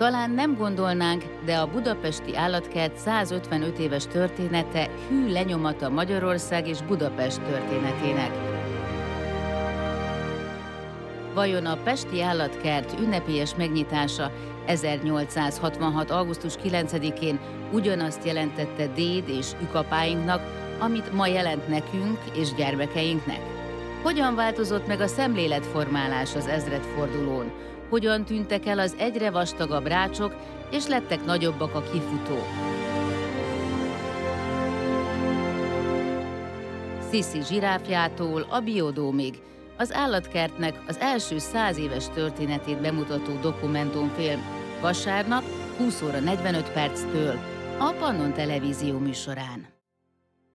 Talán nem gondolnánk, de a budapesti állatkert 155 éves története hű lenyomata Magyarország és Budapest történetének. Vajon a pesti állatkert ünnepélyes megnyitása 1866. augusztus 9-én ugyanazt jelentette déd és ükapáinknak, amit ma jelent nekünk és gyermekeinknek? Hogyan változott meg a szemléletformálás az ezredfordulón? Hogyan tűntek el az egyre vastagabb rácsok, és lettek nagyobbak a kifutók? Sisi zsiráfjától a biodómig, az állatkertnek az első 100 éves történetét bemutató dokumentumfilm vasárnap 20 óra 45 perctől a Pannon Televízió műsorán.